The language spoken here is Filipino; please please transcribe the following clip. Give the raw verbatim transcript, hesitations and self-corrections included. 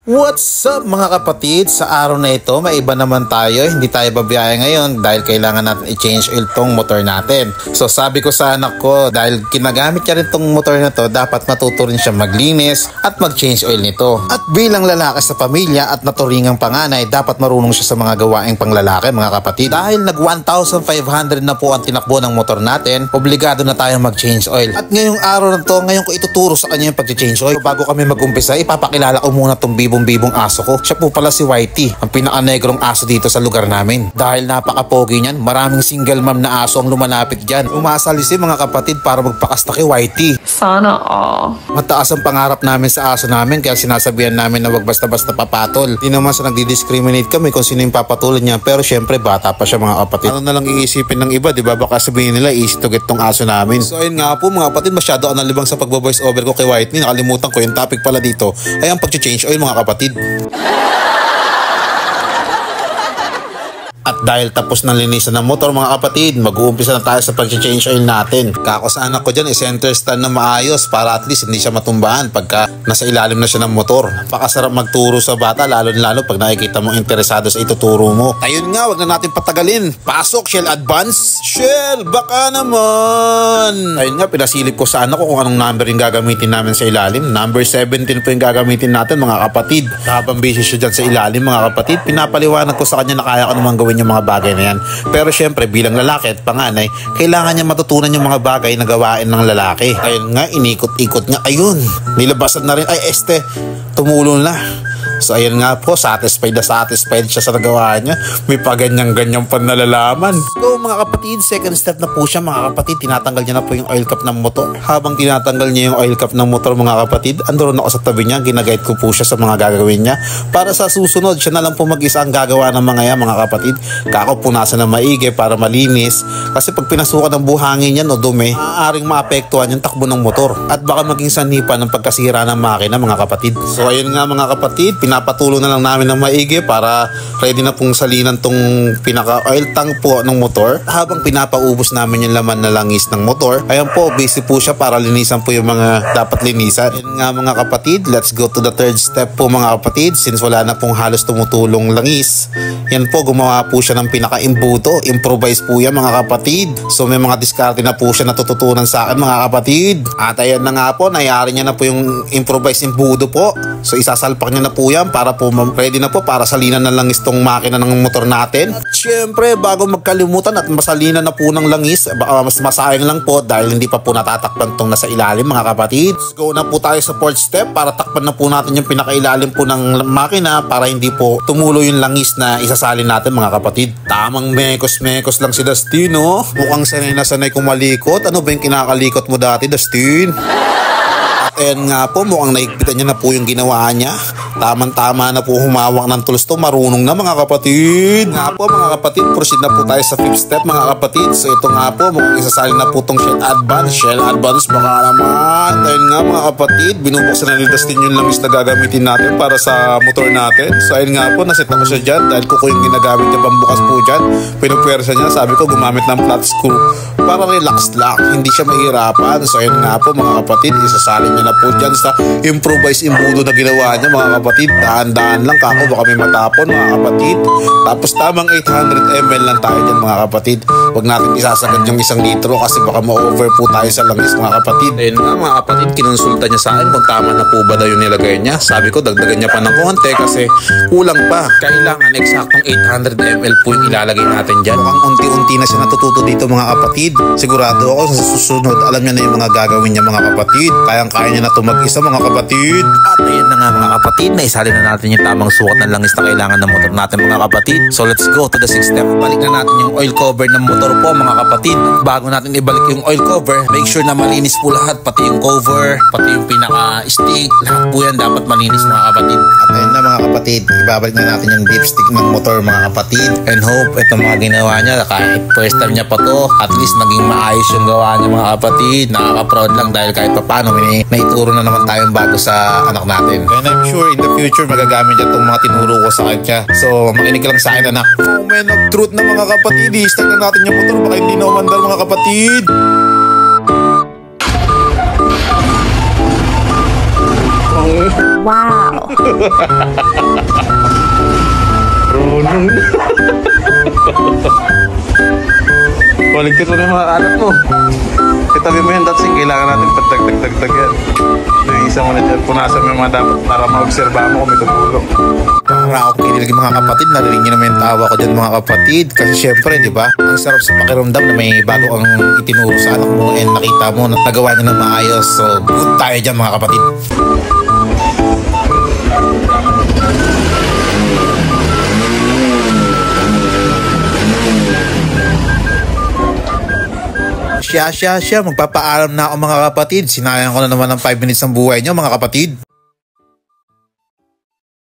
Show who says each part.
Speaker 1: What's up mga kapatid? Sa araw na ito, may iba naman tayo. Hindi tayo babiyahe ngayon dahil kailangan natin i-change oil tong motor natin. So sabi ko sa anak ko, dahil kinagamit niya rin tong motor na to, dapat matuto rin siya maglinis at mag-change oil nito. At bilang lalaki sa pamilya at naturingang panganay, dapat marunong siya sa mga gawaing panglalaki mga kapatid. Dahil nag one thousand five hundred na po ang tinakbo ng motor natin, obligado na tayong mag-change oil. At ngayong araw na to, ngayon ko ituturo sa kanya yung pag-change oil. Bago kami mag-umpisa, ipapakilala ko muna tong bibo bibong aso ko. Siya po pala si Whitey, ang pinaka-negrong aso dito sa lugar namin. Dahil napaka-pogi niyan, maraming single mom na aso ang lumalapit dyan. Umasalisi mga kapatid para magpakasta kay Whitey.
Speaker 2: Sana all.
Speaker 1: Mataas ang pangarap namin sa aso namin, kaya sinasabihan namin na wag basta-basta papatol. Di naman sa nagdi-discriminate kami kung sino yung papatulin niya, pero syempre bata pa siya mga kapatid. Ano na lang iisipin ng iba, di ba? Baka sabihin nila easy to get tong aso namin. So ayun nga po mga kapatid, masyado ako nalibang sa pagbo-voice over ko kay Whitey. Nakalimutan ko yung topic pala dito ay ang pag-change oil mga kapatid. At dahil tapos na linisan ng motor mga kapatid, mag-uumpisa na tayo sa pag-change oil natin. Kako sa anak ko dyan, i-center stand na maayos para at least hindi siya matumbahan pagka nasa ilalim na siya ng motor. Napakasarap magturo sa bata, lalo-lalo pag nakikita mong interesado sa ituturo mo. Ayun nga, wag na natin patagalin. Pasok, Shell Advance. Shell, baka naman. Ayun nga, pinasilip ko sa anak ko kung anong number yung gagamitin namin sa ilalim. Number seventeen po yung gagamitin natin mga kapatid. Habang busy siya dyan sa ilalim mga kapatid, pinapaliwanag ko sa kanya na kaya ko naman gawin yung mga bagay na yan. Pero syempre bilang lalaki at panganay, kailangan niya matutunan yung mga bagay na gawain ng lalaki. Ayun nga, inikot-ikot niya. Ayun, nilabasan na rin. Ay este, tumulo na. So ayun nga po, satisfied na satisfied siya sa nagawa niya. May paganyang-ganyang panalalaman. So mga kapatid, second step na po siya mga kapatid. Tinatanggal niya na po yung oil cap ng motor. Habang tinatanggal niya yung oil cap ng motor mga kapatid, andoon ako sa tabi niya, ginagayad ko po siya sa mga gagawin niya. Para sa susunod, siya na lang po mag-isa ang gagawa ng mga yan mga kapatid. Kako punasan na maigi para malinis. Kasi pag pinasukan ng buhangin yan o dumi, maaaring maapektuhan yung takbo ng motor. At baka maging sanhipa ng pagkasira ng makina mga kapatid. So ayun nga mga kapatid, pinapatulo na lang namin ng maigi para ready na pong salinan tong pinaka oil tank po ng motor. Habang pinapaubos namin yung laman na langis ng motor, ayan po, busy po siya para linisan po yung mga dapat linisan. Yan nga mga kapatid, let's go to the third step po mga kapatid. Since wala na pong halos tumutulong langis, yan po, gumawa po siya ng pinaka-imbuto. Improvise po yan mga kapatid. So may mga diskarte na po siya natututunan sa akin mga kapatid. At ayan na nga po, nayari niya na po yung improvise imbudo po. So isasalpak niya na po yan para po ready na po para salinan na langis tong makina ng motor natin. At syempre bago magkalimutan at masalinan na po ng langis, uh, mas masayang lang po dahil hindi pa po natatakpan tong nasa ilalim mga kapatid. Let's go na po tayo sa fourth step para takpan na po natin yung pinakailalim po ng makina para hindi po tumulo yung langis na isasalin natin mga kapatid. Tamang mekos-mekos lang si Dustin, no? Mukhang sanay na sanay kumalikot. Ano ba yung kinakalikot mo dati, Dustin? Ayan nga po, mukhang naigpitan niya na po yung ginawa niya. Tamang-tama na po humawak ng tools to. Marunong na mga kapatid. Nga po mga kapatid, proceed na po tayo sa fifth step mga kapatid. So ito nga po, mukhang isasalin na po tong Shell Advance. Shell Advance baka naman. Ayun nga mga kapatid, binubuksan na ni Dustin yung langis na gagamitin natin para sa motor natin. So ayun nga po, naset na ko siya dyan dahil kuko yung ginagamit niya pambukas po dyan. Pinupwersa niya, sabi ko gumamit ng flat screw para relax lang, hindi siya mahirapan. So ayun nga po mga kapatid, isasalin niya na po dyan sa improvise imbudo na ginawa niya mga kapatid. Daan-daan lang kako, baka may matapon mga kapatid. Tapos tamang eight hundred milliliters lang tayo dyan mga kapatid. Huwag natin isasagad yung isang litro kasi baka ma-over po tayo sa langis mga kapatid. Ayun nga mga kapatid, kinonsulta niya sa akin kung tama na po ba daw yung nilagay niya. Sabi ko dagdagan niya pa ng konti kasi kulang pa. Kailangan eksaktong eight hundred milliliters po yung ilalagay natin dyan. Mukhang unti-unti na siya natututo dito mga kapatid. Sigurado ako sa susunod alam niya na yung mga gagawin niya mga kapatid. Kayang-kaya niya na ito mag-isa mga kapatid. At ayun na nga mga kapatid, naisali na natin yung tamang sukat ng langis na kailangan ng motor natin mga kapatid. So let's go to the sixth step. Balik na natin yung oil cover ng motor po mga kapatid. Bago natin ibalik yung oil cover, make sure na malinis po lahat. Pati yung cover, pati yung pinaka-stick, lahat po yan dapat malinis mga kapatid. At ayun na mga kapatid, ibabalik na natin yung dipstick ng motor mga kapatid. And hope ito mga ginawa niya, kahit first time niya pa to, at least naging maayos yung gawa niya mga kapatid. Nakaka-proud lang dahil kahit pa paano may naituro na naman tayong bago sa anak natin. And I'm sure in the future magagamit niya itong mga tinuro ko sa kanya. So makinig lang sa akin anak. Moment of truth na mga kapatid, i-start na natin yung motor baka hindi na umandar mga kapatid.
Speaker 2: Wow!
Speaker 1: Runong. Kuligtit mo na yung mga anak mo. Itabi mo yan, datsing. Kailangan natin pagtag-tag-tag yan. Naisa mo na dyan. Punasan mo yung mga dapat para ma-obserba mo kung may tumulong. Para ako kinilig mga kapatid. Narinig nyo naman yung tawa ko dyan mga kapatid. Kasi syempre, di ba? Ang sarap sa pakiramdam na may bago ang itinuro sa anak mo and nakita mo na nagawa nyo ng maayos. So, good tayo dyan mga kapatid. Siya, siya, siya. Magpapaalam na ako mga kapatid. Sinayang ko na naman ng five minutes ng buhay nyo mga kapatid.